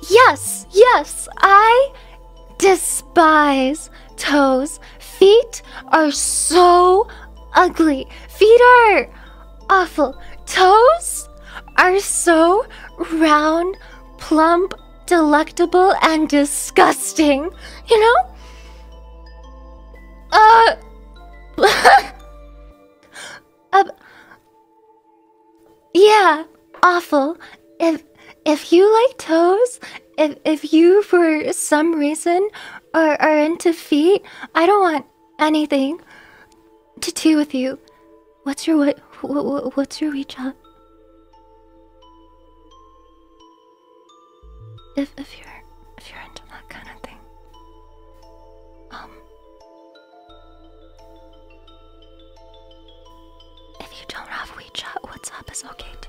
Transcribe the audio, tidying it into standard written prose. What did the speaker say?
Yes, yes, I despise toes. Feet are so ugly. Feet are awful. Toes are so round, plump, delectable, and disgusting. You know? Uh. uh yeah, awful. If you like toes, if you for some reason are into feet, I don't want anything to do with you. What's your what's your WeChat? If you're into that kind of thing. If you don't have WeChat, WhatsApp is okay too.